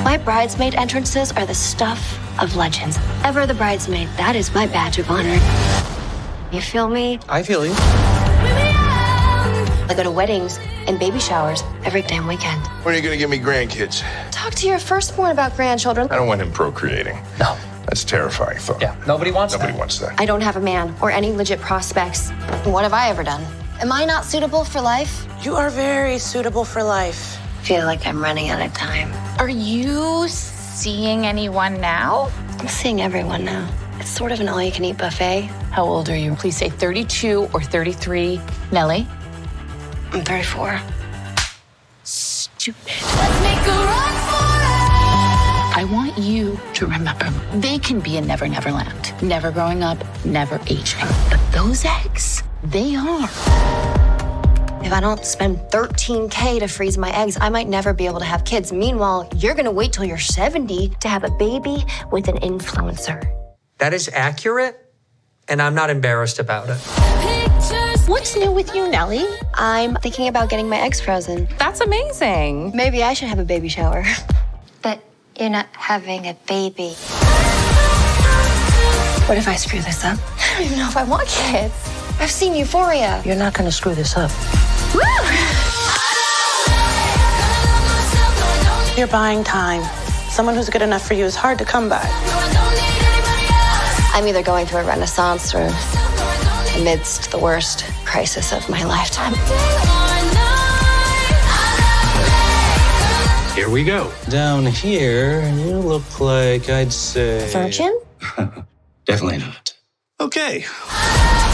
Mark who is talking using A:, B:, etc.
A: My bridesmaid entrances are the stuff of legends. Ever the bridesmaid, that is my badge of honor. You feel me?
B: I feel you.
A: I go to weddings and baby showers every damn weekend.
C: When are you gonna give me grandkids?
A: Talk to your firstborn about grandchildren.
C: I don't want him procreating.
B: No.
C: That's a terrifying thought.
B: Yeah, nobody wants
C: Nobody wants that.
A: I don't have a man or any legit prospects. What have I ever done? Am I not suitable for life?
D: You are very suitable for life.
A: I feel like I'm running out of time.
E: Are you seeing anyone now?
A: I'm seeing everyone now. It's sort of an all-you-can-eat buffet.
E: How old are you? Please say 32 or 33. Nellie?
A: I'm 34.
E: Stupid. Let's make a run for it. I want you to remember, they can be in Never Never Land. Never growing up, never aging. But those eggs, they are.
A: If I don't spend $13K to freeze my eggs, I might never be able to have kids. Meanwhile, you're gonna wait till you're 70 to have a baby with an influencer.
F: That is accurate, and I'm not embarrassed about it.
E: What's new with you, Nellie?
A: I'm thinking about getting my eggs frozen.
E: That's amazing.
A: Maybe I should have a baby shower. But you're not having a baby. What if I screw this up? I don't even know if I want kids. I've seen Euphoria.
D: You're not gonna screw this up.
A: Woo!
D: You're buying time. Someone who's good enough for you is hard to come by.
A: I'm either going through a renaissance or amidst the worst crisis of my lifetime.
G: Here we go.
B: Down here, you look like, I'd say...
A: Virgin?
G: Definitely not. Okay.